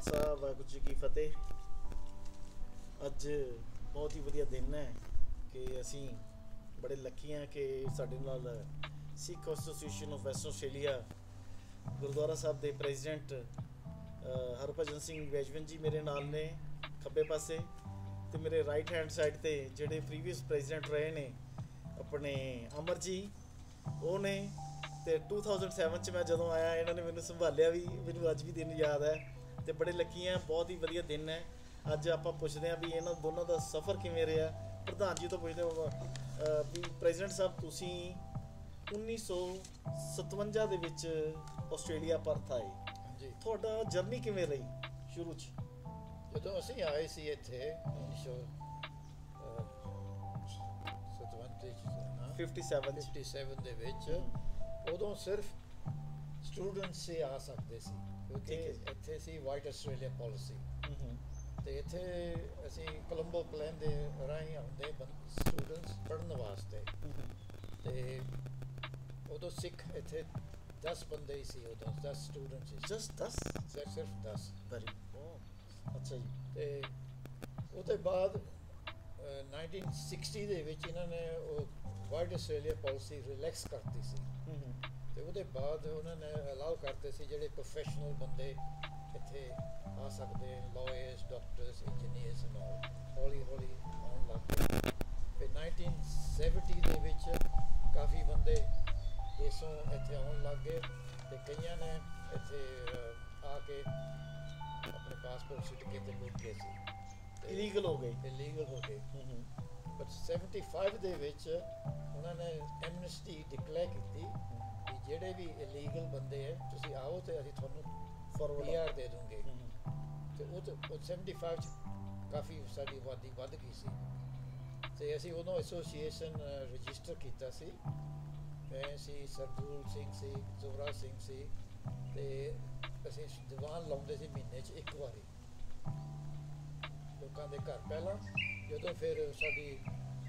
खालसा वाहिगुरू जी की फतेह। ਅੱਜ ਬਹੁਤ ਹੀ ਵਧੀਆ ਦਿਨ ਹੈ ਕਿ ਅਸੀਂ ਬੜੇ ਲੱਕੀ ਹਾਂ ਕਿ ਸਾਡੇ ਨਾਲ Sikh association of western Australia gurdwara Sahib ਦੇ ਪ੍ਰੈਜ਼ੀਡੈਂਟ ਹਰਭਜਨ ਸਿੰਘ ਵੈਜਵਨ ਜੀ ਮੇਰੇ ਨਾਲ ਨੇ ਖੱਬੇ ਪਾਸੇ, ਤੇ ਮੇਰੇ ਰਾਈਟ ਹੈਂਡ ਸਾਈਡ ਤੇ ਜਿਹੜੇ ਪ੍ਰੀਵੀਅਸ ਪ੍ਰੈਜ਼ੀਡੈਂਟ ਰਹੇ ਨੇ ਆਪਣੇ ਅਮਰ ਜੀ ਉਹ ਨੇ। ਤੇ 2007 ਚ ਮੈਂ ਜਦੋਂ ਆਇਆ ਇਹਨਾਂ ਨੇ ਮੈਨੂੰ ਸੰਭਾਲਿਆ ਵੀ, ਮੈਨੂੰ ਅੱਜ ਵੀ ਦਿਨ ਯਾਦ ਹੈ ਤੇ ਬੜੇ ਲੱਕੀ ਹਾਂ। ਬਹੁਤ ਹੀ ਵਧੀਆ ਦਿਨ ਹੈ। ਅੱਜ ਆਪਾਂ ਪੁੱਛਦੇ ਹਾਂ ਵੀ ਇਹਨਾਂ ਦੋਨਾਂ ਦਾ ਸਫ਼ਰ ਕਿਵੇਂ ਰਿਹਾ। ਪ੍ਰਧਾਨ ਜੀ ਤੋਂ ਪੁੱਛਦੇ ਹਾਂ ਵੀ ਪ੍ਰੈਜ਼ੀਡੈਂਟ ਸਾਹਿਬ ਤੁਸੀਂ 1957 ਦੇ ਵਿੱਚ ਆਸਟ੍ਰੇਲੀਆ ਪਰਥ ਆਏ ਜੀ, ਤੁਹਾਡਾ ਜਰਨੀ ਕਿਵੇਂ ਰਹੀ ਸ਼ੁਰੂ 'ਚ? ਜਦੋਂ ਅਸੀਂ ਆਏ ਸੀ ਇੱਥੇ 57 ਦੇ ਵਿੱਚ, ਉਦੋਂ ਸਿਰਫ ਸਟੂਡੈਂਟਸ ਹੀ ਆ ਸਕਦੇ ਸੀ ਕਿਉਂਕਿ ਇੱਥੇ ਸੀ ਵਾਈਟ ਆਸਟ੍ਰੇਲੀਆ ਪਾਲਿਸੀ। ਤੇ ਇੱਥੇ ਅਸੀਂ ਕੋਲੰਬੋ ਪਲੇਨ ਦੇ ਰਾਹੀਂ ਆਉਂਦੇ ਸਟੂਡੈਂਟਸ ਪੜ੍ਹਨ ਵਾਸਤੇ। ਤੇ ਉਦੋਂ ਸਿੱਖ ਇੱਥੇ 10 ਬੰਦੇ ਹੀ ਸੀ, ਉਦੋਂ 10 ਸਟੂਡੈਂਟਸ ਸੀ। ਜਸਟ 10? ਸਿਰਫ 10। ਵੈਰੀ ਅੱਛਾ ਜੀ। ਤੇ ਉਹਦੇ ਬਾਅਦ 1960 ਦੇ ਵਿੱਚ ਇਹਨਾਂ ਨੇ ਉਹ ਵਾਈਟ ਆਸਟ੍ਰੇਲੀਆ ਪਾਲਿਸੀ ਰਿਲੈਕਸ ਕਰਤੀ ਸੀ। ਤੇ ਉਹਦੇ ਬਾਅਦ ਉਹਨਾਂ ਨੇ ਅਲਾਉ ਕਰਤੇ ਸੀ ਜਿਹੜੇ ਪ੍ਰੋਫੈਸ਼ਨਲ ਬੰਦੇ ਇੱਥੇ ਆ ਸਕਦੇ, ਲਾਇਰਸ, ਡਾਕਟਰਸ, ਇੰਜੀਨੀਅਰਸ ਨਾਲ ਹੌਲੀ ਹੌਲੀ ਆਉਣ ਲੱਗ ਪਏ। ਫਿਰ 1970 ਦੇ ਵਿੱਚ ਕਾਫੀ ਬੰਦੇ ਦੇਸ਼ੋਂ ਇੱਥੇ ਆਉਣ ਲੱਗ ਗਏ ਤੇ ਕਈਆਂ ਨੇ ਇੱਥੇ ਆ ਕੇ ਆਪਣੇ ਪਾਸਪੋਰਟ ਸੁੱਟ ਕੇ ਤੇ ਲੁੱਟ ਗਏ ਸੀ, ਇਲੀਗਲ ਹੋ ਗਏ। ਬਟ 75 ਦੇ ਵਿੱਚ ਉਹਨਾਂ ਨੇ ਐਮਨੈਸਟੀ ਡਿਕਲੇਅਰ ਕੀਤੀ ਕਿ ਜਿਹੜੇ ਵੀ ਇਲੀਗਲ ਬੰਦੇ ਹੈ ਤੁਸੀਂ ਆਓ ਤੇ ਅਸੀਂ ਤੁਹਾਨੂੰ PR ਦੇ ਦੂੰਗੇ। ਤੇ ਉਹ 75 ਚ ਕਾਫੀ ਸਾਡੀ ਆਬਾਦੀ ਵੱਧ ਗਈ ਸੀ ਤੇ ਅਸੀਂ ਉਦੋਂ ਐਸੋਸੀਏਸ਼ਨ ਰਜਿਸਟਰ ਕੀਤਾ ਸੀ। ਮੈਂ ਸੀ, ਸਰਦੂਲ ਸਿੰਘ ਸੀ, ਜ਼ੋਰਾ ਸਿੰਘ ਸੀ ਤੇ ਅਸੀਂ ਦੀਵਾਨ ਲਾਉਂਦੇ ਸੀ ਮਹੀਨੇ 'ਚ ਇੱਕ ਵਾਰੀ ਲੋਕਾਂ ਦੇ ਘਰ। ਪਹਿਲਾਂ ਜਦੋਂ ਫਿਰ ਸਾਡੀ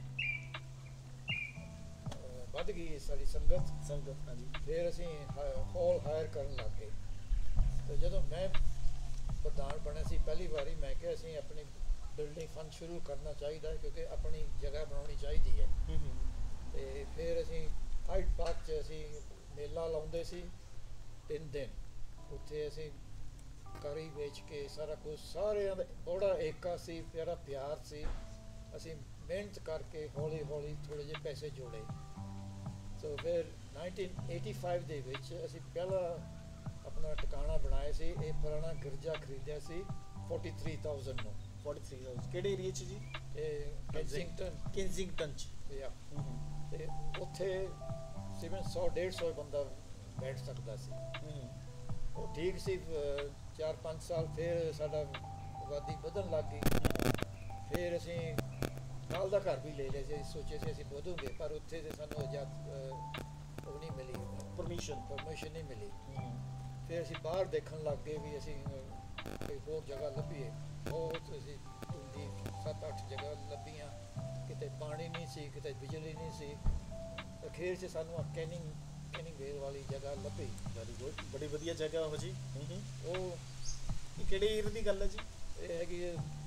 ਵੱਧ ਗਈ ਸਾਡੀ ਸੰਗਤ, ਹਾਂਜੀ, ਫਿਰ ਅਸੀਂ ਹਾਲ ਹਾਇਰ ਕਰਨ ਲੱਗ ਗਏ। ਤੇ ਜਦੋਂ ਮੈਂ ਪ੍ਰਧਾਨ ਬਣਿਆ ਸੀ ਪਹਿਲੀ ਵਾਰੀ, ਮੈਂ ਕਿਹਾ ਅਸੀਂ ਆਪਣੀ ਬਿਲਡਿੰਗ ਫੰਡ ਸ਼ੁਰੂ ਕਰਨਾ ਚਾਹੀਦਾ ਕਿਉਂਕਿ ਆਪਣੀ ਜਗ੍ਹਾ ਬਣਾਉਣੀ ਚਾਹੀਦੀ ਹੈ। ਤੇ ਫਿਰ ਅਸੀਂ ਹਾਈਡ ਪਾਰਕ 'ਚ ਅਸੀਂ ਮੇਲਾ ਲਾਉਂਦੇ ਸੀ 3 ਦਿਨ। ਉੱਥੇ ਅਸੀਂ ਕਰੀ ਵੇਚ ਕੇ ਸਾਰਾ ਕੁਝ, ਸਾਰਿਆਂ ਦਾ ਬੜਾ ਏਕਾ ਸੀ, ਪਿਆਰਾ ਪਿਆਰ ਸੀ। ਅਸੀਂ ਮਿਹਨਤ ਕਰਕੇ ਹੌਲੀ ਹੌਲੀ ਥੋੜ੍ਹੇ ਜਿਹੇ ਪੈਸੇ ਜੋੜੇ। ਸੋ ਫਿਰ 1985 ਦੇ ਵਿੱਚ ਅਸੀਂ ਪਹਿਲਾ ਆਪਣਾ ਟਿਕਾਣਾ ਬਣਾਇਆ ਸੀ। ਇਹ ਪੁਰਾਣਾ ਗਿਰਜਾ ਖਰੀਦਿਆ ਸੀ 43,000 ਨੂੰ। 43,000 ਕਿਹੜੇ ਏਰੀਏ 'ਚ ਜੀ? ਇਹ ਕਿੰਜ਼ਿੰਗਟਨ 'ਚ। ਤੇ ਉੱਥੇ ਸਿਰਫ 100-150 ਬੰਦਾ ਬੈਠ ਸਕਦਾ ਸੀ। ਉਹ ਠੀਕ ਸੀ। 4-5 ਸਾਲ ਫਿਰ ਸਾਡਾ ਆਬਾਦੀ ਵਧਣ ਲੱਗ ਗਈ। ਫਿਰ ਅਸੀਂ ਨਾਲ ਦਾ ਘਰ ਵੀ ਲੈ ਲਿਆ ਸੀ, ਸੋਚੇ ਸੀ ਅਸੀਂ ਵਧੂਗੇ, ਪਰ ਉੱਥੇ ਤੇ ਸਾਨੂੰ ਉਹ ਨਹੀਂ ਮਿਲੀ, ਪਰਮਿਸ਼ਨ ਨਹੀਂ ਮਿਲੀ। ਫਿਰ ਅਸੀਂ ਬਾਹਰ ਦੇਖਣ ਲੱਗ ਗਏ ਵੀ ਅਸੀਂ ਕੋਈ ਹੋਰ ਜਗ੍ਹਾ ਲੱਭੀਏ। ਬਹੁਤ ਅਸੀਂ 7-8 ਜਗ੍ਹਾ ਲੱਭੀਆਂ, ਕਿਤੇ ਪਾਣੀ ਨਹੀਂ ਸੀ, ਕਿਤੇ ਬਿਜਲੀ ਨਹੀਂ ਸੀ। ਅਖੀਰ 'ਚ ਸਾਨੂੰ ਕੈਨਿੰਗ ਵੇਲ ਵਾਲੀ ਜਗ੍ਹਾ ਲੱਭੀ। ਵੈਰੀ ਗੁੱਡ, ਬੜੀ ਵਧੀਆ ਜਗ੍ਹਾ ਉਹ ਜੀ। ਉਹ ਕਿਹੜੇ ਈਅਰ ਦੀ ਗੱਲ ਹੈ ਜੀ? ਇਹ ਹੈਗੀ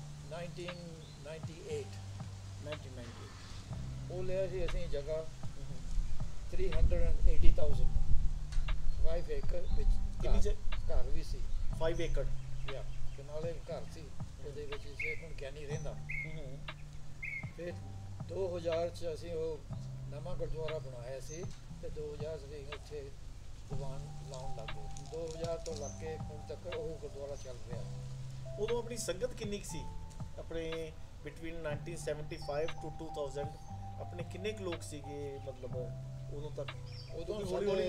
1998। ਉਹ ਲਿਆ ਸੀ ਅਸੀਂ ਜਗ੍ਹਾ 380,000 5 ਏਕੜ ਵਿੱਚ। ਘਰ ਵੀ ਸੀ 5 ਏਕੜ ਤੇ ਨਾਲੇ ਘਰ ਸੀ ਉਹਦੇ ਵਿੱਚ। ਹੁਣ ਕਿਆ ਨਹੀਂ ਰਹਿੰਦਾ। ਫਿਰ 2000 'ਚ ਅਸੀਂ ਉਹ ਨਵਾਂ ਗੁਰਦੁਆਰਾ ਬਣਾਇਆ ਸੀ ਤੇ 2000 ਅਸੀਂ ਉੱਥੇ ਦੀਵਾਨ ਲਾਉਣ ਲੱਗ ਗਏ। 2000 ਤੋਂ ਲੱਗ ਕੇ ਹੁਣ ਤੱਕ ਉਹ ਗੁਰਦੁਆਰਾ ਚੱਲ ਰਿਹਾ। ਉਦੋਂ ਆਪਣੀ ਸੰਗਤ ਕਿੰਨੀ ਕੁ ਸੀ? ਆਪਣੇ ਬਿਟਵੀਨ 1975 to 2000 ਆਪਣੇ ਕਿੰਨੇ ਕੁ ਲੋਕ ਸੀਗੇ ਮਤਲਬ ਉਦੋਂ ਤੱਕ? ਉਦੋਂ ਸਾਡੇ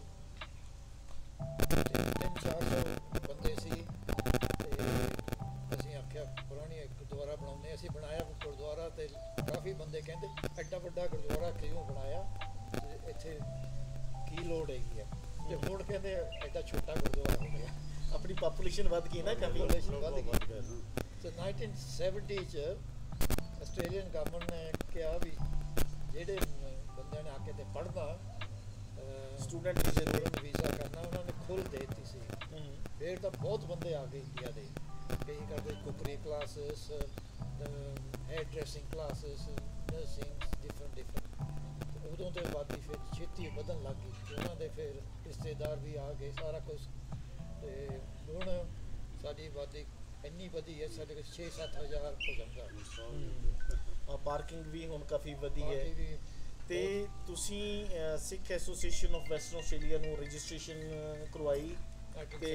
300-400 ਬੰਦੇ ਸੀ। ਤੇ ਅਸੀਂ ਆਖਿਆ ਪੁਰਾਣੀ ਗੁਰਦੁਆਰਾ ਬਣਾਉਂਦੇ। ਅਸੀਂ ਬਣਾਇਆ ਗੁਰਦੁਆਰਾ ਤੇ ਕਾਫੀ ਬੰਦੇ ਕਹਿੰਦੇ ਐਡਾ ਵੱਡਾ ਗੁਰਦੁਆਰਾ ਕਿਉਂ ਬਣਾਇਆ, ਇੱਥੇ ਕੀ ਲੋੜ ਹੈਗੀ ਹੈ। ਤੇ ਹੁਣ ਕਹਿੰਦੇ ਐਡਾ ਛੋਟਾ ਗੁਰਦੁਆਰਾ ਹੋ ਗਿਆ। ਆਪਣੀ ਪਾਪੂਲੇਸ਼ਨ ਵੱਧ ਗਈ ਨਾ, ਕਾਫੀ ਵੱਧ ਗਈ। ਤੇ 1970 'ਚ ਆਸਟ੍ਰੇਲੀਅਨ ਗਵਰਨਮੈਂਟ ਨੇ ਕਿਹਾ ਵੀ ਜਿਹੜੇ ਬੰਦਿਆਂ ਨੇ ਆ ਕੇ ਤੇ ਪੜ੍ਹਨਾ ਸਟੂਡੈਂਟ ਵੀਜ਼ਾ ਕਰਨਾ ਉਹਨਾਂ ਨੇ ਖੁੱਲ੍ਹ ਦੇ ਦਿੱਤੀ ਸੀ। ਫਿਰ ਤਾਂ ਬਹੁਤ ਬੰਦੇ ਆ ਗਏ ਇੰਡੀਆ ਦੇ। ਕਈ ਕਰਦੇ cookery classes, hair dressing classes, nursing, different ਉਦੋਂ ਤੋਂ ਬਾਅਦ ਫਿਰ ਛੇਤੀ ਵਧਣ ਲੱਗ ਗਈ ਤੇ ਉਹਨਾਂ ਦੇ ਫਿਰ ਰਿਸ਼ਤੇਦਾਰ ਵੀ ਆ ਗਏ ਸਾਰਾ ਕੁਝ। ਤੇ ਹੁਣ ਸਾਡੀ ਆਬਾਦੀ ਇੰਨੀ ਵਧੀ ਹੈ, ਸਾਡੇ ਕੋਲ 6-7 ਹਜ਼ਾਰ ਹੋ ਜਾਂਦਾ। ਪਾਰਕਿੰਗ ਵੀ ਹੁਣ ਕਾਫੀ ਵਧੀ ਹੈ। ਬਾਕੀ ਵੀ ਤੇ ਤੁਸੀਂ Sikh association of western Australia ਨੂੰ ਰਜਿਸਟ੍ਰੇਸ਼ਨ ਕਰਵਾਈ ਤੇ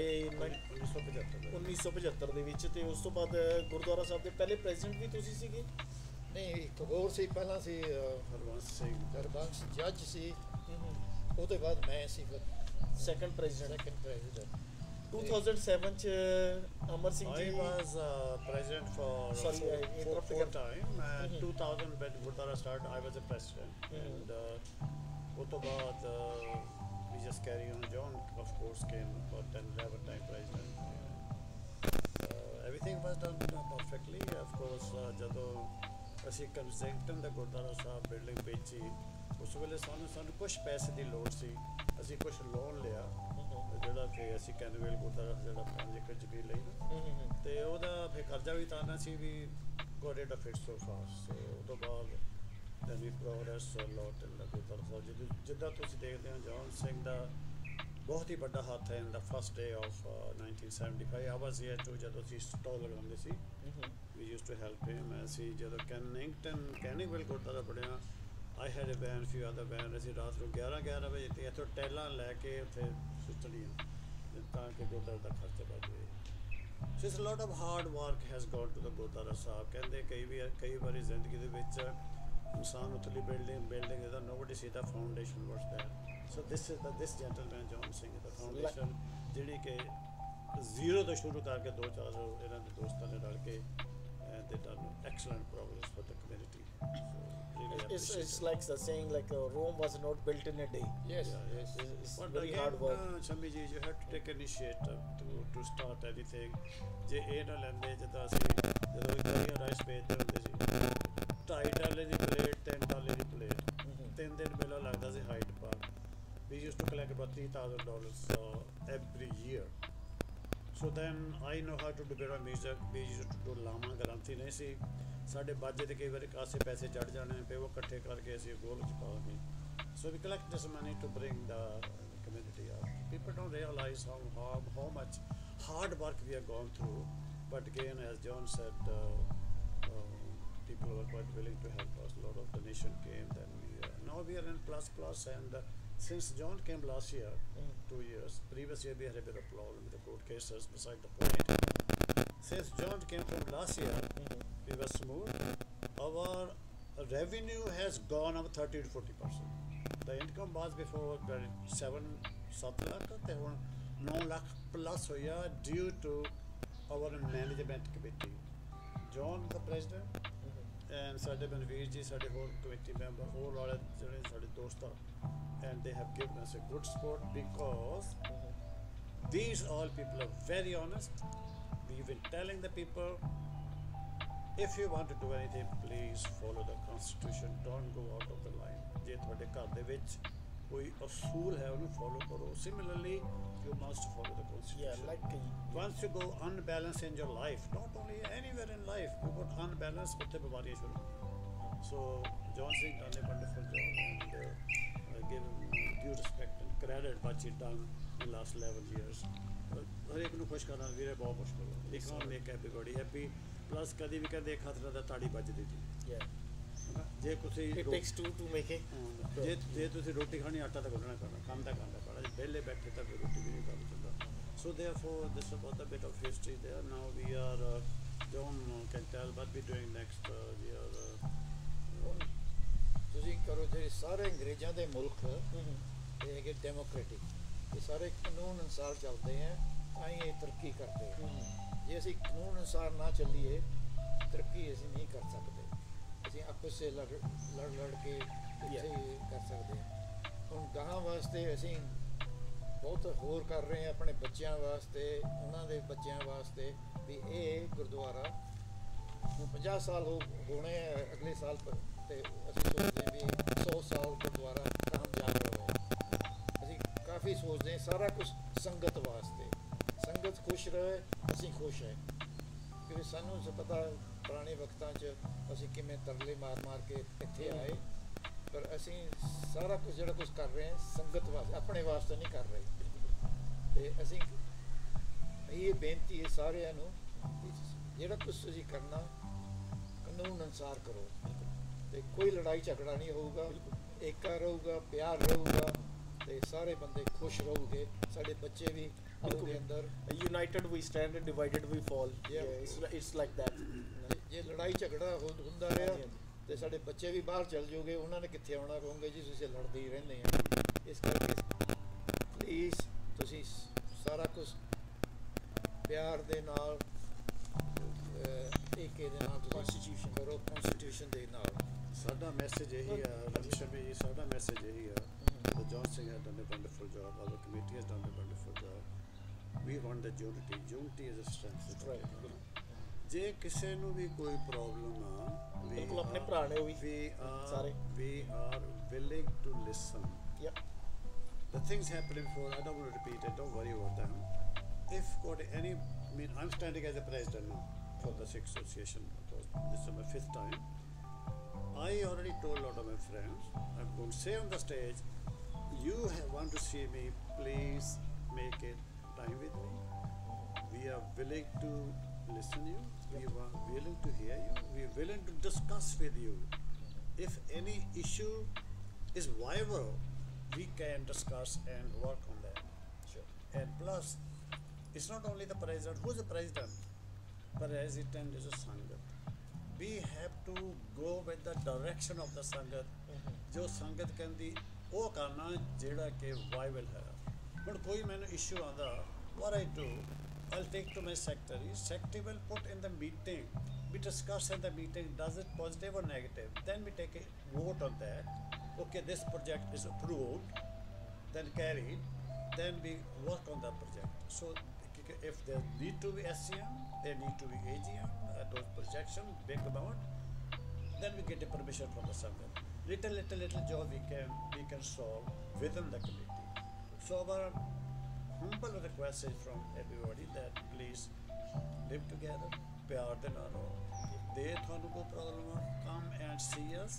1975 ਦੇ ਵਿੱਚ, ਤੇ ਉਸ ਤੋਂ ਬਾਅਦ ਗੁਰਦੁਆਰਾ ਸਾਹਿਬ ਦੇ ਪਹਿਲੇ ਪ੍ਰੈਜ਼ੀਡੈਂਟ ਵੀ ਤੁਸੀਂ ਸੀਗੇ? ਨਹੀਂ, ਇੱਕ ਹੋਰ ਸੀ, ਪਹਿਲਾਂ ਸੀ ਹਰਬੰਸ ਜੱਜ ਸੀ, ਉਹਦੇ ਬਾਅਦ ਮੈਂ ਸੀ ਫਿਰ ਸੈਕੰਡ ਪ੍ਰੈਜ਼ੀਡੈਂਟ। ਸੈਕੰਡ ਪ੍ਰੈਜ਼ੀਡੈਂਟ 2007 ਚ ਅਮਰ ਸਿੰਘ I ਜੀ was president for Sorry, I interrupted four you. time. 2000 when Gurdwara started, I was the president, and ਉਸ ਤੋਂ ਬਾਅਦ we just carry on. John, of course, came for 10-11 time president. Everything was done perfectly. Of course, ਜਦੋਂ ਅਸੀਂ ਕੰਸੈਂਟਨ ਦਾ ਗੁਰਦੁਆਰਾ ਸਾਹਿਬ building ਵੇਚੀ, ਉਸ ਵੇਲੇ ਸਾਨੂੰ ਕੁਝ ਪੈਸੇ ਦੀ ਲੋੜ ਸੀ। ਅਸੀਂ ਕੁਝ ਲੋਨ ਲਿਆ ਜਿਹੜਾ ਕਿ ਅਸੀਂ ਕੈਨਵੇਲ ਗੁਰਦੁਆਰਾ ਜਿਹੜਾ 5 ਏਕੜ ਜ਼ਮੀਨ ਲਈ ਨਾ, ਤੇ ਉਹਦਾ ਫਿਰ ਕਰਜ਼ਾ ਵੀ ਤਾਰਨਾ ਸੀ we got rid of it so fast. So ਉਹ ਤੋਂ ਬਾਅਦ then we progress lot in the gurdwara Sahib. ਜਿੱਦਾਂ ਤੁਸੀਂ ਦੇਖਦੇ ਹੋ ਜੌਨ ਸਿੰਘ ਦਾ ਬਹੁਤ ਹੀ ਵੱਡਾ ਹੱਥ ਹੈ। In the first day of 1975 I was here too, ਜਦੋਂ ਅਸੀਂ ਸਟਾਲ ਲਗਾਉਂਦੇ ਸੀ, we used to help him। ਅਸੀਂ ਜਦੋਂ ਕੈਨਿੰਗਵਿਲ ਗੁਰਦੁਆਰਾ ਬਣਿਆ, I had a van, few other van, ਅਸੀਂ ਰਾਤ ਨੂੰ 11 ਵਜੇ ਤੇ ਇੱਥੋਂ ਟੈਲਾਂ ਲੈ ਕੇ ਉੱਥੇ ਸੁੱਟਣੀਆਂ ਤਾਂ ਕਿ ਗੁਰਦੁਆਰਾ ਦਾ ਖਰਚਾ ਬਚ ਜਾਵੇ। So it's a lot of hard work has gone to the Gurdwara ਸਾਹਿਬ। ਕਹਿੰਦੇ ਕਈ ਵਾਰੀ ਜ਼ਿੰਦਗੀ ਦੇ ਵਿੱਚ ਇਨਸਾਨ ਉਤਲੀ ਬਿਲਡਿੰਗ ਇਹਦਾ nobody see the foundation what's there. So this gentleman John Singh the foundation ਜਿਹੜੀ ਕਿ ਜ਼ੀਰੋ ਤੋਂ ਸ਼ੁਰੂ ਕਰਕੇ 2-4 ਇਹਨਾਂ ਦੇ ਦੋਸਤਾਂ ਨੇ ਰਲ ਕੇ they done excellent progress for the community. So really it's like the saying like Rome was not built in a day. yes It's but very again, hard work. Shami ji, you have to take initiative to start anything. ਜੇ ਇਹ ਨਾ ਲੈਂਦੇ, ਜਿੱਦਾਂ ਅਸੀਂ ਜਦੋਂ ਇੱਕ rice ਵੇਚਦੇ ਹੁੰਦੇ ਸੀ, $2.5 ਦੀ ਪਲੇਟ, $3 ਦੀ ਪਲੇਟ, 3 ਦਿਨ ਪਹਿਲਾਂ ਲੱਗਦਾ ਸੀ Hyde Park. We used to collect about $3,000 every year. So then I know how to do better music. We used to do ਲਾਵਾਂ ਗ੍ਰੰਥੀ ਨਹੀਂ ਸੀ ਸਾਡੇ ਬਾਜੇ ਤੇ ਕਈ ਵਾਰੀ ਕਾਸੇ ਪੈਸੇ ਚੜ ਜਾਣੇ ਪਏ, ਉਹ ਇਕੱਠੇ ਕਰਕੇ ਅਸੀਂ ਗੋਲ ਚ ਪਾਵਾਂਗੇ। So we collect this money to bring the community up. People don't realize how much hard work we have gone through, but again, as John said, people were quite willing to help us. A lot of donation came. Then now we are in plus, and since John came last year, 2 years, previous year we had a bit of problem with the court cases, beside the point. Since John came from last year, we were smooth. Our revenue has gone up 30 to 40%. The income was before 7 lakh, ਤੇ ਹੁਣ 9 lakh plus ਹੋਇਆ due to our management committee. John the president, and ਸਾਡੇ ਬਨਵੀਰ ਜੀ ਸਾਡੇ ਹੋਰ committee member, ਹੋਰ ਵਾਲੇ ਜਿਹੜੇ ਸਾਡੇ ਦੋਸਤ ਆ, and they have given us a good support because these all people are very honest. We've been telling the people, if you want to do anything, please follow the constitution, don't go out of the line. ਜੇ ਤੁਹਾਡੇ ਘਰ ਦੇ ਵਿੱਚ ਕੋਈ ਅਸੂਲ ਹੈ ਉਹਨੂੰ follow ਕਰੋ। Similarly, you must follow the constitution. Yeah, like Once you go unbalanced in your life, not only anywhere in life, you got unbalanced, ਉੱਥੇ ਬਿਮਾਰੀਆਂ ਸ਼ੁਰੂ ਹੁੰਦੀਆਂ। So John Singh done a wonderful job, and give him due respect and credit what he done in last 11 years. ਹਰੇਕ ਨੂੰ ਖੁਸ਼ ਕਰਨਾ ਵੀਰੇ ਬਹੁਤ ਮੁਸ਼ਕਿਲ ਹੈ। ਇੱਕ ਨੂੰ ਮੇਕ ਐਵਰੀਬਾਡੀ ਹੈਪੀ, ਪਲੱਸ ਕਦੀ ਵੀ ਕਦੇ ਇੱਕ ਹੱਥ ਨਾਲ ਤਾੜੀ ਵੱਜਦੀ ਸੀ। yeah, ਜੇ ਤੁਸੀਂ it takes two to make it. ਜੇ ਤੁਸੀਂ ਰੋਟੀ ਖਾਣੀ, ਆਟਾ ਤਾਂ ਗੁੰਨਣਾ ਪੈਣਾ, ਕੰਮ ਤਾਂ ਕਰਨਾ ਪੈਣਾ। ਜੇ ਵਿਹਲੇ ਬੈਠੇ ਤਾਂ ਫਿਰ ਰੋਟੀ ਵੀ ਨਹੀਂ ਕੰਮ ਚੱਲਦਾ। So therefore, this is about a bit of history there. Now we are, John can tell what we're doing next. We are. ਤੁਸੀਂ ਕਰੋ ਜਿਹੜੇ ਸਾਰੇ ਅੰਗਰੇਜ਼ਾਂ ਦੇ ਮੁਲਕ ਇਹ ਹੈਗੇ ਡੈਮੋਕ੍ਰੈਟਿਕ, ਇਹ ਸਾਰੇ ਕਾਨੂੰਨ ਅਨੁਸਾਰ ਚੱਲਦੇ ਹੈ, ਤਾਂ ਹੀ ਇਹ ਤਰੱਕੀ ਕਰਦੇ ਹੈ। ਜੇ ਅਸੀਂ ਕਾਨੂੰਨ ਅਨੁਸਾਰ ਨਾ ਚੱਲੀਏ, ਤਰੱਕੀ ਅਸੀਂ ਨਹੀਂ ਕਰ ਸਕਦੇ। ਅਸੀਂ ਆਪਸ 'ਚ ਲੜ ਕੇ ਇੱਥੇ ਹੀ ਕਰ ਸਕਦੇ ਹਾਂ। ਹੁਣ ਗਾਹਾਂ ਵਾਸਤੇ ਅਸੀਂ ਬਹੁਤ ਹੋਰ ਕਰ ਰਹੇ ਹਾਂ, ਆਪਣੇ ਬੱਚਿਆਂ ਵਾਸਤੇ, ਉਹਨਾਂ ਦੇ ਬੱਚਿਆਂ ਵਾਸਤੇ, ਵੀ ਇਹ ਗੁਰਦੁਆਰਾ ਹੁਣ 50 ਸਾਲ ਹੋਣੇ ਅਗਲੇ ਸਾਲ ਤੇ ਅਸੀਂ ਸੋਚਦੇ ਹਾਂ ਵੀ 100 ਸਾਲ ਗੁਰਦੁਆਰਾ ਕਾਮਯਾਬ ਰਹੇ। ਅਸੀਂ ਕਾਫੀ ਸੋਚਦੇ ਹਾਂ ਸਾਰਾ ਕੁਝ ਸੰਗਤ ਵਾਸਤੇ, ਸੰਗਤ ਖੁਸ਼ ਰਹੇ, ਅਸੀਂ ਖੁਸ਼ ਹੈ। ਕਿ ਵੀ ਸਾਨੂੰ ਪਤਾ ਪੁਰਾਣੇ ਵਕਤਾਂ 'ਚ ਅਸੀਂ ਕਿਵੇਂ ਤਰਲੇ ਮਾਰ ਮਾਰ ਕੇ ਇੱਥੇ ਆਏ, ਪਰ ਅਸੀਂ ਸਾਰਾ ਕੁਝ ਜਿਹੜਾ ਕੁਝ ਕਰ ਰਹੇ ਹਾਂ ਸੰਗਤ ਵਾਸਤੇ, ਆਪਣੇ ਵਾਸਤੇ ਨਹੀਂ ਕਰ ਰਹੇ। ਤੇ ਅਸੀਂ ਇਹ ਬੇਨਤੀ ਹੈ ਸਾਰਿਆਂ ਨੂੰ ਕਿ ਜਿਹੜਾ ਕੁਝ ਤੁਸੀਂ ਕਰਨਾ ਕਾਨੂੰਨ ਅਨੁਸਾਰ ਕਰੋ, ਤੇ ਕੋਈ ਲੜਾਈ ਝਗੜਾ ਨਹੀਂ ਹੋਊਗਾ, ਏਕਾ ਰਹੂਗਾ, ਪਿਆਰ ਰਹੂਗਾ, ਤੇ ਸਾਰੇ ਬੰਦੇ ਖੁਸ਼ ਰਹੂਗੇ, ਸਾਡੇ ਬੱਚੇ ਵੀ ਉਹਦੇ ਅੰਦਰ। United we stand and divided we fall. It's like that. ਜੇ ਲੜਾਈ ਝਗੜਾ ਹੁੰਦਾ ਰਿਹਾ ਤੇ ਸਾਡੇ ਬੱਚੇ ਵੀ ਬਾਹਰ ਚਲ ਜਾਓਗੇ, ਉਹਨਾਂ ਨੇ ਕਿੱਥੇ ਆਉਣਾ, ਕਹੋਗੇ ਜੀ ਤੁਸੀਂ ਲੜਦੇ ਹੀ ਰਹਿੰਦੇ ਆ। ਇਸ ਕਰਕੇ ਪਲੀਜ਼ ਤੁਸੀਂ ਸਾਰਾ ਕੁਝ ਪਿਆਰ ਦੇ ਨਾਲ, ਏਕੇ ਦੇ ਨਾਲ Constitution ਕਰੋ, ਕਨਸਟੀਟਿਊਸ਼ਨ ਦੇ ਨਾਲ। ਸਾਡਾ ਮੈਸੇਜ ਇਹੀ ਆ ਰਮੇਸ਼ ਜੀ, ਸਾਡਾ ਮੈਸੇਜ ਇਹੀ ਆ, the John Singh has done a wonderful job, our committee has done a wonderful job, we want the unity is a strength, right? ਜੇ ਕਿਸੇ ਨੂੰ ਵੀ ਕੋਈ ਪ੍ਰੋਬਲਮ ਆ, ਬਿਲਕੁਲ ਆਪਣੇ ਭਰਾ ਨੇ ਉਹ ਵੀ ਸਾਰੇ, we are willing to listen. Yeah. The things happening before, I don't want to repeat it, don't worry about them. If got any, I mean, I'm standing as a president now for the Sikh Association, because this is my 5th time. I already told a lot of my friends, I'm going to say on the stage, you want to see me, please make it time with me. We are willing to listen you, we are willing to hear you, we are willing to discuss with you. If any issue is viable, we can discuss and work on that. Sure. And plus, it's not only the president. Who's the president? President is a Sangat. We have to go with the direction of the Sangat. जो संगत कहती वो करना जेड़ा के viable है। But कोई मैंने issue आंदा, what I do, I'll take to my secretary. Secretary will put in the meeting. We discuss in the meeting, does it positive or negative? Then we take a vote on that. Okay, this project is approved, then carried, then we work on that project. So if there need to be SCM, there need to be AGM, those projection, big amount, then we get the permission from the Sangat. Little job we can solve within the committee. So our humble request is from everybody that please live together, pyar de naal raho. De thanu koi problem ho, come and see us,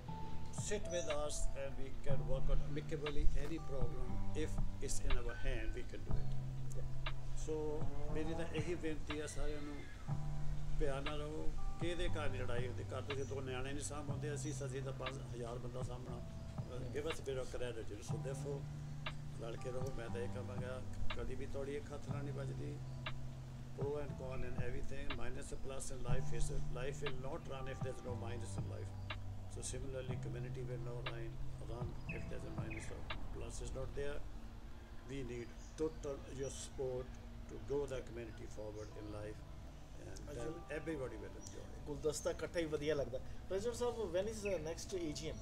sit with us, and we can work on amicably any problem. If it's in our hand, we can do it. ਸੋ ਮੇਰੀ ਤਾਂ ਇਹੀ ਬੇਨਤੀ ਆ ਸਾਰਿਆਂ ਨੂੰ, ਪਿਆਰ ਨਾਲ ਰਹੋ, ਕਿਹਦੇ ਘਰ ਨਹੀਂ ਲੜਾਈ ਹੁੰਦੀ, ਘਰ ਤੁਸੀਂ ਦੋ ਨਿਆਣੇ ਨਹੀਂ ਸਾਂਭ ਹੁੰਦੇ, ਅਸੀਂ ਤਾਂ 5000 ਬੰਦਾ ਸਾਂਭਣਾ, give us bit of credit, so ਦੇਫੋ ਲੜ ਕੇ ਰਹੋ। ਮੈਂ ਤਾਂ ਇਹ ਕਹਾਂਗਾ ਕਦੀ ਵੀ ਤੁਹਾਡੀ ਇੱਕ ਹੱਥ ਨਾਲ ਨਹੀਂ ਵੱਜਦੀ, pro and con and everything, minus and plus in life will not run if there's no minus in life. So similarly community will not run if there's a minus or plus is not there. We need total your support to go the community forward in life, and then everybody will enjoy. ਗੁਲਦਸਤਾ ਇਕੱਠਾ ਹੀ ਵਧੀਆ ਲੱਗਦਾ। President Sahib, when is the next AGM?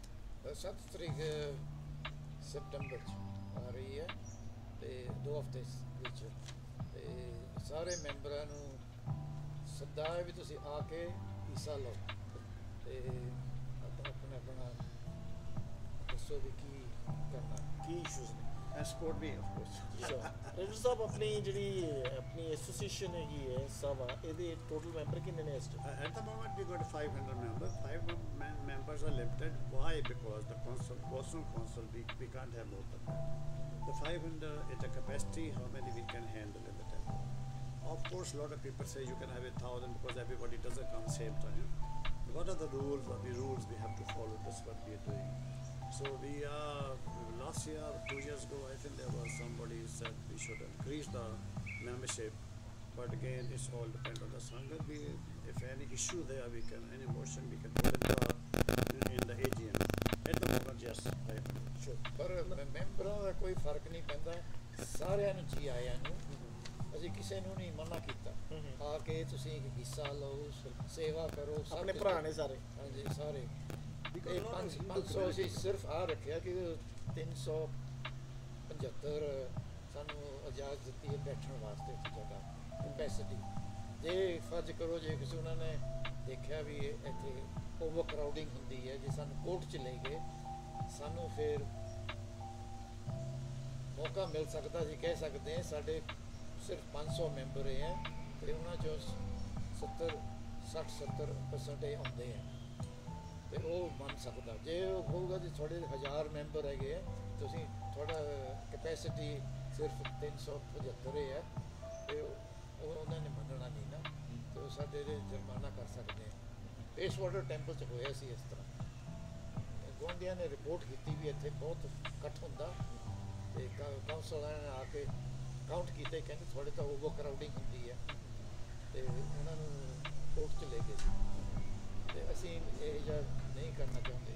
7 ਤਰੀਕ ਸਤੰਬਰ 'ਚ ਆ ਰਹੀ ਹੈ, ਤੇ 2 ਹਫ਼ਤੇ ਵਿੱਚ, ਤੇ ਸਾਰੇ ਮੈਂਬਰਾਂ ਨੂੰ ਸੱਦਾ ਹੈ ਵੀ ਤੁਸੀਂ ਆ ਕੇ ਹਿੱਸਾ ਲਓ, ਤੇ ਆਪਣਾ ਦੱਸੋ ਵੀ ਕੀ ਕਰਨਾ, ਕੀ ਇਸ਼ੂਜ਼ ਨੇ। And support me, of course. President Sahib, ਆਪਣੀ ਐਸੋਸੀਏਸ਼ਨ ਹੈਗੀ ਹੈ ਸਭਾ, ਇਹਦੇ ਟੋਟਲ ਮੈਂਬਰ ਕਿੰਨੇ ਨੇ ਇਸ time? At the moment we got 500 members. 5 members are limited. Why? Because the personal council we can't have more than that. The 500 is the capacity how many we can handle in the temple. Of course, a lot of people say you can have 1,000 because everybody doesn't come same time. What are the rules? What are the rules we have to follow? That's what we are doing. So we are, last year, 2 years ago, I think there was somebody who said we should increase the membership, but again, it's all depend on the Sangat. If any issue there, we can, any motion, we can put in the AGM. At the moment, yes, I am. Sure. ਪਰ ਮੈਂਬਰਾਂ ਦਾ ਕੋਈ ਫਰਕ ਨਹੀਂ ਪੈਂਦਾ, ਸਾਰਿਆਂ ਨੂੰ ਜੀ ਆਇਆਂ ਨੂੰ, ਅਸੀਂ ਕਿਸੇ ਨੂੰ ਨਹੀਂ ਮਨਾ ਕੀਤਾ, ਆ ਕੇ ਤੁਸੀਂ ਹਿੱਸਾ ਲਓ, ਸੇਵਾ ਕਰੋ, ਆਪਣੇ ਭਰਾ ਨੇ ਸਾਰੇ। ਹਾਂਜੀ ਸਾਰੇ। ਇਹ 500 ਅਸੀਂ ਸਿਰਫ ਆ ਰੱਖਿਆ ਕਿ 375 ਸਾਨੂੰ ਇਜਾਜ਼ਤ ਦਿੱਤੀ ਹੈ ਬੈਠਣ ਵਾਸਤੇ ਜਗ੍ਹਾ, ਕੈਪੈਸਿਟੀ। ਜੇ ਫਰਜ਼ ਕਰੋ ਜੇ ਕਿਸੇ ਉਹਨਾਂ ਨੇ ਦੇਖਿਆ ਵੀ ਇੱਥੇ ਓਵਰ ਕਰਾਊਡਿੰਗ ਹੁੰਦੀ ਹੈ, ਜੇ ਸਾਨੂੰ ਕੋਰਟ 'ਚ ਲੈ ਗਏ, ਸਾਨੂੰ ਫਿਰ ਮੌਕਾ ਮਿਲ ਸਕਦਾ, ਅਸੀਂ ਕਹਿ ਸਕਦੇ ਹਾਂ ਸਾਡੇ ਸਿਰਫ 500 ਮੈਂਬਰ ਹੈ, ਅਤੇ ਉਹਨਾਂ 'ਚੋਂ 60-70% ਇਹ ਆਉਂਦੇ ਆ ਤੇ ਉਹ ਮੰਨ ਸਕਦਾ। ਜੇ ਉਹ ਕਹੂਗਾ ਜੀ ਤੁਹਾਡੇ 1000 ਮੈਂਬਰ ਹੈਗੇ ਆ, ਤੁਸੀਂ ਤੁਹਾਡਾ ਕੈਪੈਸਿਟੀ ਸਿਰਫ 375 ਹੈ, ਤੇ ਉਹ ਉਹਨਾਂ ਨੇ ਮੰਨਣਾ ਨਹੀਂ ਨਾ, ਤੇ ਉਹ ਸਾਡੇ ਦੇ ਜੁਰਮਾਨਾ ਕਰ ਸਕਦੇ ਆ। ਪੇਸ ਵਾਟਰ ਟੈਂਪਲ 'ਚ ਹੋਇਆ ਸੀ ਇਸ ਤਰ੍ਹਾਂ, ਗੁਆਂਢੀਆਂ ਨੇ ਰਿਪੋਰਟ ਕੀਤੀ ਵੀ ਇੱਥੇ ਬਹੁਤ ਇਕੱਠ ਹੁੰਦਾ, ਤੇ ਕਾਉਂਸਲ ਨੇ ਆ ਕੇ ਕਾਊਂਟ ਕੀਤੇ, ਕਹਿੰਦੇ ਤੁਹਾਡੇ ਤਾਂ ਓਵਰ ਕਰਾਊਡਿੰਗ ਹੁੰਦੀ ਹੈ, ਤੇ ਉਹਨਾਂ ਨੂੰ ਕੋਰਟ 'ਚ ਲੈ ਗਏ ਸੀ। ਤੇ ਅਸੀਂ ਇਹ ਜਿਹਾ ਨਹੀਂ ਕਰਨਾ ਚਾਹੁੰਦੇ।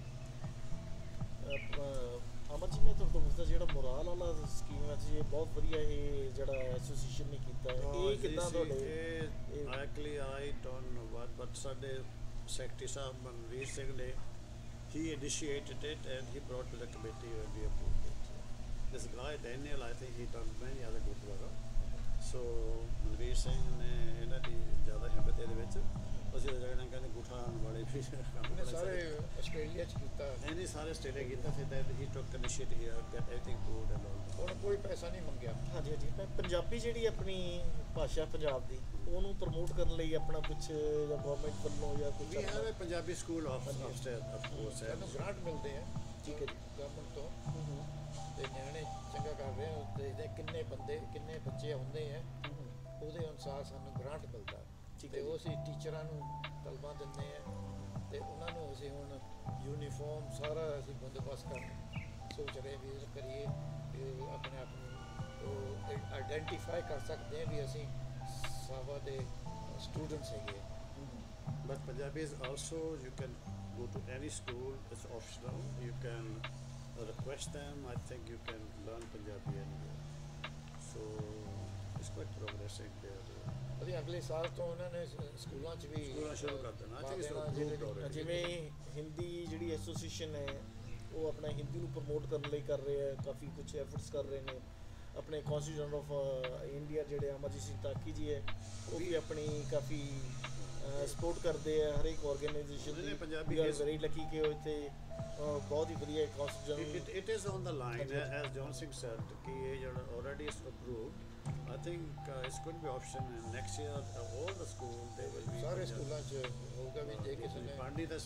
ਅਮਰ ਜੀ, ਮੈਂ ਤੁਹਾਨੂੰ ਪੁੱਛਦਾ ਜਿਹੜਾ ਮੋਰਾਲ ਵਾਲਾ ਸਕੀਮ ਹੈ ਜੀ, ਇਹ ਬਹੁਤ ਵਧੀਆ ਇਹ ਜਿਹੜਾ ਐਸੋਸੀਏਸ਼ਨ ਨੇ ਕੀਤਾ ਹੈ, ਇਹ ਕਿੱਦਾਂ ਤੁਹਾਡੇ actually I don't know but ਸਾਡੇ ਸੈਕਟਰੀ ਸਾਹਿਬ ਮਨਵੀਰ ਸਿੰਘ ਨੇ he initiated it and he brought to the committee and we approved it. This guy Daniel, I think he done many other good work. So Manveer Singh ਨੇ ਇਹਨਾਂ ਦੀ ਜ਼ਿਆਦਾ ਹਿੰਮਤ ਇਹਦੇ ਵਿੱਚ, ਅਸੀਂ ਜਿਹੜਾ ਕਹਿੰਦੇ ਗੁਠਾਣ ਵਾਲੇ ਵੀ ਇਹਨੇ ਸਾਰੇ ਆਸਟ੍ਰੇਲੀਆ 'ਚ ਕੀਤਾ, ਇਹਨੇ ਸਾਰੇ ਆਸਟ੍ਰੇਲੀਆ ਕੀਤਾ ਸੀ, then he took initiative here, get everything good and all. ਹੁਣ ਕੋਈ ਪੈਸਾ ਨਹੀਂ ਮੰਗਿਆ। ਹਾਂਜੀ ਹਾਂਜੀ, ਪੰਜਾਬੀ ਜਿਹੜੀ ਆਪਣੀ ਭਾਸ਼ਾ ਪੰਜਾਬ ਦੀ, ਉਹਨੂੰ ਪ੍ਰਮੋਟ ਕਰਨ ਲਈ ਆਪਣਾ ਕੁਝ ਜਾਂ ਗਵਰਨਮੈਂਟ ਵੱਲੋਂ ਜਾਂ ਕੁਝ We have a Punjabi school upstairs, of course. ਸਾਨੂੰ ਗ੍ਰਾਂਟ ਮਿਲਦੇ ਆ, ਠੀਕ ਹੈ ਜੀ, ਗਵਰਨਮੈਂਟ ਤੋਂ, ਤੇ ਨਿਆਣੇ ਚੰਗਾ ਕਰ ਰਹੇ ਆ, ਦੇਖਦੇ ਕਿੰਨੇ ਬੰਦੇ ਕਿੰਨੇ ਬੱਚੇ ਆਉਂਦੇ ਆ, ਉਹਦੇ ਅਨੁਸਾਰ ਸਾਨੂੰ ਗ੍ਰਾਂਟ ਮਿਲਦਾ, ਤੇ ਉਹ ਅਸੀਂ ਟੀਚਰਾਂ ਨੂੰ ਤਲਬਾਂ ਦਿੰਦੇ ਆ, ਤੇ ਉਹਨਾਂ ਨੂੰ ਅਸੀਂ ਹੁਣ ਯੂਨੀਫਾਰਮ ਸਾਰਾ ਅਸੀਂ ਬੰਦੋਬਸਤ ਕਰਨ ਸੋਚ ਰਹੇ ਵੀ ਕਰੀਏ, ਵੀ ਆਪਣੇ ਆਪ ਨੂੰ ਆਈਡੈਂਟੀਫਾਈ ਕਰ ਸਕਦੇ ਹਾਂ ਵੀ ਅਸੀਂ ਸਾਵਾ ਦੇ ਸਟੂਡੈਂਟਸ ਹੈਗੇ। But Punjabi is also, you can go to any school, it's optional, you can request them, I think you can learn Punjabi anywhere. So it's quite progressing there. ਅਸੀਂ ਅਗਲੇ ਸਾਲ ਤੋਂ ਉਹਨਾਂ ਨੇ ਸਕੂਲਾਂ 'ਚ ਵੀ ਸਕੂਲਾਂ ਸ਼ੁਰੂ ਕਰ ਦੇਣਾ, I think it's ਪਾ ਦੇਣਾ, approved already. ਜਿਵੇਂ ਹਿੰਦੀ ਜਿਹੜੀ ਐਸੋਸੀਏਸ਼ਨ ਹੈ ਉਹ ਆਪਣਾ ਹਿੰਦੀ ਨੂੰ ਪ੍ਰਮੋਟ ਕਰਨ ਲਈ ਕਰ ਰਹੇ ਹੈ, ਕਾਫੀ ਕੁਝ ਐਫਰਟਸ ਕਰ ਰਹੇ ਨੇ। ਆਪਣੇ ਕੌਂਸਟੀਟਿਊਸ਼ਨ ਆਫ ਇੰਡੀਆ ਜਿਹੜੇ ਅਮਰਜੀਤ ਸਿੰਘ ਤਾਕੀ ਜੀ ਹੈ, ਉਹ ਵੀ ਆਪਣੀ ਕਾਫੀ ਸਪੋਰਟ ਕਰਦੇ ਆ ਹਰੇਕ ਆਰਗੇਨਾਈਜੇਸ਼ਨ ਦੀ। Punjabi we are very lucky ਕਿ ਉਹ ਇੱਥੇ ਬਹੁਤ ਹੀ ਵਧੀਆ ਕੌਂਸਟੀਟਿਊਸ਼ਨ It is on the line, as John Singh said, ਕਿ ਇਹ ਜਿਹੜਾ already is approved. I think it's going to be option in next year. All the schools they will be. ਸਾਰੇ ਸਕੂਲਾਂ 'ਚ ਹੋਊਗਾ ਵੀ ਜੇ ਕਿਸੇ ਨੇ ਪਾਂਡੀ ਦਾ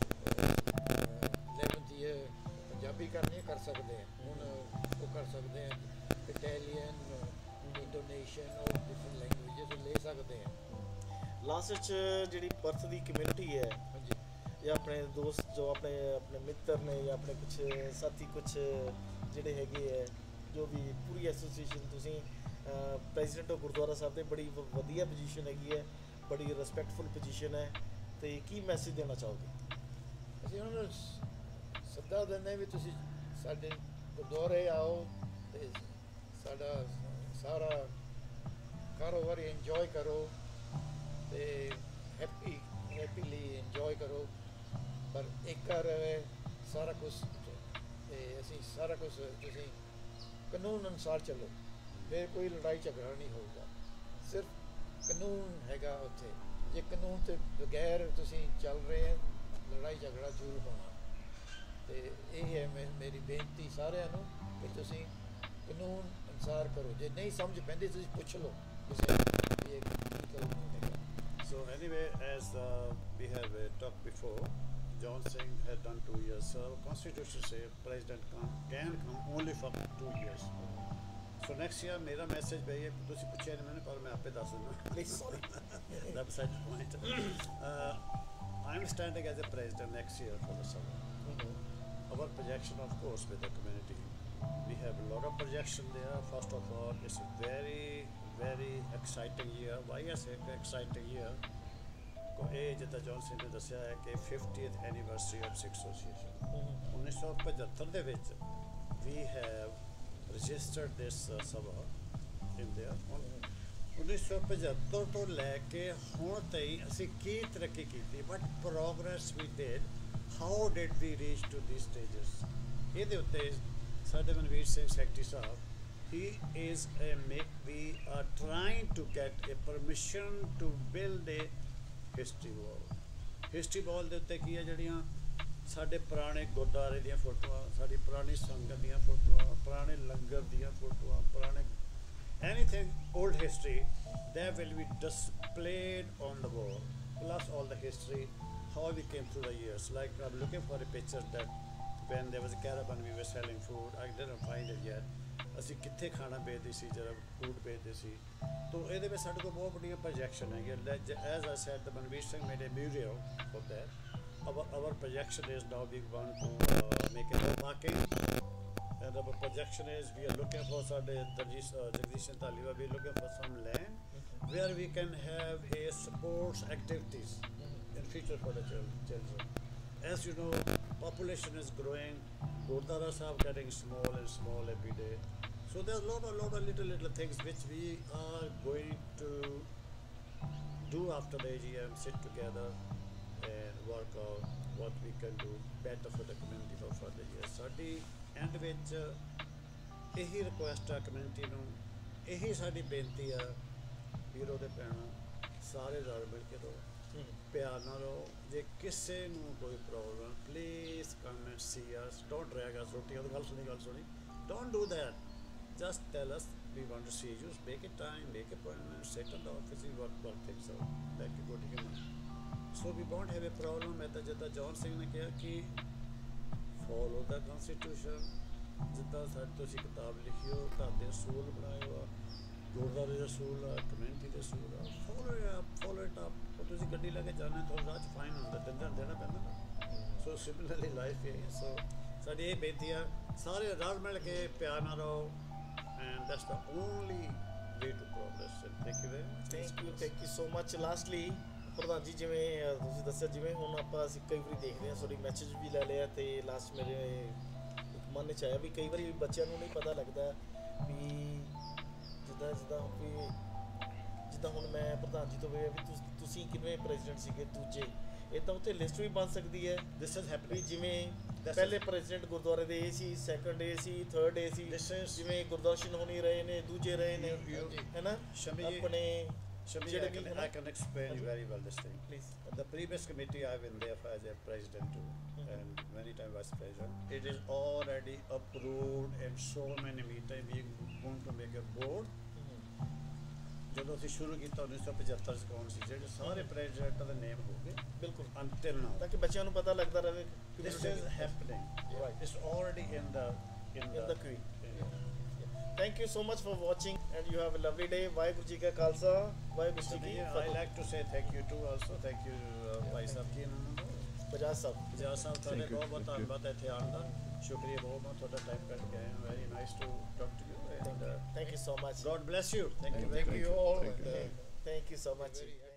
11th year ਪੰਜਾਬੀ ਕਰਨੀ ਕਰ ਸਕਦੇ ਆ, ਹੁਣ ਉਹ ਕਰ ਸਕਦੇ ਆ, Italian, Indonesian or different languages ਲੈ ਸਕਦੇ ਆ। ਲਾਸਟ 'ਚ ਜਿਹੜੀ ਪਰਥ ਦੀ ਕਮਿਊਨਿਟੀ ਹੈ, ਹਾਂਜੀ, ਜਾਂ ਆਪਣੇ ਦੋਸਤ ਜੋ ਆਪਣੇ ਮਿੱਤਰ ਨੇ ਜਾਂ ਆਪਣੇ ਕੁਝ ਸਾਥੀ ਕੁਝ ਜਿਹੜੇ ਹੈਗੇ ਹੈ, ਜੋ ਵੀ ਪੂਰੀ ਐਸੋਸੀਏਸ਼ਨ, ਤੁਸੀਂ ਪ੍ਰੈਜ਼ੀਡੈਂਟ ਆਫ ਗੁਰਦੁਆਰਾ ਸਾਹਿਬ ਦੇ, ਬੜੀ ਵਧੀਆ ਪੋਜੀਸ਼ਨ ਹੈਗੀ ਹੈ, ਬੜੀ ਰਿਸਪੈਕਟਫੁਲ ਪੋਜੀਸ਼ਨ ਹੈ, ਤੇ ਕੀ ਮੈਸੇਜ ਦੇਣਾ ਚਾਹੋਗੇ? ਅਸੀਂ ਉਹਨਾਂ ਨੂੰ ਸੱਦਾ ਦਿੰਦੇ ਵੀ ਤੁਸੀਂ ਸਾਡੇ ਗੁਰਦੁਆਰੇ ਆਓ ਤੇ ਸਾਡਾ ਸਾਰਾ ਕਾਰੋਬਾਰ ਇੰਜੋਏ ਕਰੋ ਤੇ ਹੈਪੀਲੀ ਇੰਜੋਏ ਕਰੋ, ਪਰ ਇੱਕ ਰਹੇ ਸਾਰਾ ਕੁਝ, ਤੇ ਅਸੀਂ ਸਾਰਾ ਕੁਝ ਤੁਸੀਂ ਕਾਨੂੰਨ ਅਨੁਸਾਰ ਚੱਲੋ, ਫਿਰ ਕੋਈ ਲੜਾਈ ਝਗੜਾ ਨਹੀਂ ਹੋਊਗਾ, ਸਿਰਫ ਕਾਨੂੰਨ ਹੈਗਾ ਉੱਥੇ। ਜੇ ਕਾਨੂੰਨ ਤੋਂ ਬਗੈਰ ਤੁਸੀਂ ਚੱਲ ਰਹੇ ਹੋ, ਲੜਾਈ ਝਗੜਾ ਜ਼ਰੂਰ ਹੋਣਾ। ਤੇ ਇਹ ਹੈ ਮੇਰੀ ਬੇਨਤੀ ਸਾਰਿਆਂ ਨੂੰ ਕਿ ਤੁਸੀਂ ਕਾਨੂੰਨ ਅਨੁਸਾਰ ਕਰੋ, ਜੇ ਨਹੀਂ ਸਮਝ ਪੈਂਦੀ ਤੁਸੀਂ ਪੁੱਛ ਲਓ ਕਿਸੇ ਵੀ ਇਹ ਕੀ ਕਾਨੂੰਨ ਹੈਗਾ। So anyway, as we have talked before, John Singh had done 2 years. Constitution says president can come only for 2 years. So next year, मेरा message भाई है, तुसी पूछे नहीं मैंने, पर मैं आपे दस दूँगा. Please, sorry. That's beside the point. I'm standing as a president next year for the summer. Our projection, of course, with the community, we have a lot of projection there. First of all, it's a very exciting year. Why I say exciting year? ਇਹ ਜਿੱਦਾਂ John Singh ਨੇ ਦੱਸਿਆ ਹੈ ਕਿ 50th anniversary of Sikh Association 1975 ਦੇ ਵਿੱਚ we have registered this Sabha in there. 1975 ਤੋਂ ਲੈ ਕੇ ਹੁਣ ਤਾਈਂ ਅਸੀਂ ਕੀ ਤਰੱਕੀ ਕੀਤੀ, what progress we did, how did we reach to these stages? ਇਹਦੇ ਉੱਤੇ ਸਾਡੇ Manvir Singh secretary Sahib, we are trying to get a permission to build a history wall ਦੇ ਉੱਤੇ ਕੀ ਹੈ, ਜਿਹੜੀਆਂ ਸਾਡੇ ਪੁਰਾਣੇ ਗੁਰਦੁਆਰੇ ਦੀਆਂ ਫੋਟੋਆਂ, ਸਾਡੀ ਪੁਰਾਣੀ ਸੰਗਤ ਦੀਆਂ ਫੋਟੋਆਂ, ਪੁਰਾਣੇ ਲੰਗਰ ਦੀਆਂ ਫੋਟੋਆਂ, ਪੁਰਾਣੇ anything old history that will be displayed on the wall, plus all the history, how we came through the years. Like I'm looking for a picture that when there was a caravan we were selling food, I didn't find it yet. ਅਸੀਂ ਕਿੱਥੇ ਖਾਣਾ ਵੇਚਦੇ ਸੀ ਜਦੋਂ food ਵੇਚਦੇ ਸੀ ਤਾਂ ਇਹਦੇ ਵਿੱਚ ਸਾਡੇ ਕੋਲ ਬਹੁਤ ਵੱਡੀਆਂ ਪ੍ਰੋਜੈਕਸ਼ਨ ਹੈਗੀਆਂ as I said the Manvir Singh made a museum for that our projection is now we want to make it more parking, and our projection is we are looking for ਸਾਡੇ Jagdish and Taliba, we are looking for some land where we can have a sports activities in future for the children. As you know, population is growing, Gurdwara Sahib getting small and small every day. So there's a lot of little things which we are going to do after the AGM, sit together and work out what we can do better for the community for further years. ਸਾਡੀ end ਵਿੱਚ ਇਹੀ request ਆ community ਨੂੰ, ਇਹੀ ਸਾਡੀ ਬੇਨਤੀ ਆ ਵੀਰੋ ਦੇ ਭੈਣਾਂ, ਸਾਰੇ ਰਲ ਮਿਲ ਕੇ ਰਹੋ, ਪਿਆਰ ਨਾਲ ਰਹੋ। ਜੇ ਕਿਸੇ ਨੂੰ ਕੋਈ problem please come and see us, don't drag us, ਰੋਟੀ ਦੀ ਗੱਲ ਸੁਣੀ, don't do that, just tell us we want to see you, make a time, make appointment, sit in the office, we work things out like a good human. So we won't have a problem. ਮੈਂ ਤਾਂ ਜਿੱਦਾਂ John Singh ਨੇ ਕਿਹਾ ਕਿ follow ਦਾ constitution, ਜਿੱਦਾਂ ਸਾਡੇ ਤੁਸੀਂ ਕਿਤਾਬ ਲਿਖੀ ਹੋ, ਘਰ ਦੇ ਅਸੂਲ ਬਣਾਏ ਹੋ, ਗੁਰਦੁਆਰੇ ਦੇ ਅਸੂਲ ਆ, ਕਮਿਊਨਿਟੀ ਦੇ ਅਸੂਲ ਆ, ਫੋਲੋ ਇਟ ਅਪ। ਤੁਸੀਂ ਗੱਡੀ ਲੈ ਕੇ ਜਾਣਾ ਤੁਹਾਨੂੰ ਰਾਹ 'ਚ ਫਾਈਨ ਹੁੰਦਾ, ਦੇਣਾ ਪੈਂਦਾ ਨਾ। ਸੋ ਸਿਮਿਲਰਲੀ ਲਾਈਫ ਹੈ। ਸੋ ਸਾਡੀ ਇਹ ਬੇਨਤੀ ਆ, ਸਾਰੇ ਰਲ ਮਿਲ ਕੇ ਪਿਆਰ ਨਾਲ ਰਹੋ, and that's the only way to progress. And thank you very much. Thank you so much. Lastly, ਪ੍ਰਧਾਨ ਜੀ, ਜਿਵੇਂ ਤੁਸੀਂ ਦੱਸਿਆ, ਜਿਵੇਂ ਹੁਣ ਆਪਾਂ ਅਸੀਂ ਕਈ ਵਾਰੀ ਦੇਖਦੇ ਹਾਂ, ਸੌਰੀ ਮੈਸੇਜ ਵੀ ਲੈ ਲਿਆ, ਤੇ ਲਾਸਟ ਮੇਰੇ ਇੱਕ ਮਨ 'ਚ ਆਇਆ ਵੀ ਕਈ ਵਾਰੀ ਬੱਚਿਆਂ ਨੂੰ ਨਹੀਂ ਪਤਾ ਲੱਗਦਾ ਵੀ ਜਿੱਦਾਂ ਹੁਣ ਮੈਂ ਪ੍ਰਧਾਨ ਜੀ ਤੋਂ ਵੀ ਤੁਸੀਂ ਕਿਵੇਂ ਪ੍ਰੈਜ਼ੀਡੈਂਟ ਸੀਗੇ ਦੂਜੇ, ਇੱਦਾਂ ਉੱਥੇ ਲਿਸਟ ਵੀ ਬਣ ਸਕਦੀ ਹੈ। This is happening. ਜਿਵੇਂ ਪਹਿਲੇ ਪ੍ਰੈਜ਼ੀਡੈਂਟ ਗੁਰਦੁਆਰੇ ਦੇ ਇਹ ਸੀ, ਸੈਕੰਡ ਇਹ ਸੀ, ਥਰਡ ਇਹ ਸੀ, ਜਿਵੇਂ ਗੁਰਦਰਸ਼ਨ ਹੋਣੀ ਰਹੇ ਨੇ, ਦੂਜੇ ਰਹੇ ਨੇ, ਹੈ ਨਾ ਆਪਣੇ ਜਿਹੜੇ ਵੀ I can explain you very well this thing. Please. The previous committee I've been there for as a president too, and many times vice president. It is already approved in so many meetings. We going to make a board. ਜਦੋਂ ਅਸੀਂ ਸ਼ੁਰੂ ਕੀਤਾ 1975 ਚ ਕੌਣ ਸੀ, ਜਿਹੜੇ ਸਾਰੇ ਪ੍ਰੈਜ਼ੀਡੈਂਟਾਂ ਦੇ ਨੇਮ ਹੋ ਗਏ ਬਿਲਕੁਲ until now, ਤਾਂ ਕਿ ਬੱਚਿਆਂ ਨੂੰ ਪਤਾ ਲੱਗਦਾ ਰਹੇ। this is happening. Right. It's already in the queue. Thank you so much for watching, and you have a lovely day. Waheguru ji ਕਾ ਖਾਲਸਾ, ਵਾਹਿਗੁਰੂ ਜੀ ਕੀ I Fateh. like to say thank you too also. Thank you Bhai Sahib ji ਨੂੰ, ਬਜਾਜ ਸਾਹਿਬ। ਬਜਾਜ ਸਾਹਿਬ, ਤੁਹਾਡੇ ਬਹੁਤ ਬਹੁਤ ਧੰਨਵਾਦ ਇੱਥੇ ਆਉਣ ਦਾ, ਸ਼ੁਕਰੀਆ ਬਹੁਤ ਤੁਹਾਡਾ ਟਾਈਮ ਕੱਢ ਕੇ ਆਏ ਹੋ। Very nice to talk to you, and Thank you so much. God bless you. Thank you all. Thank you so much. Very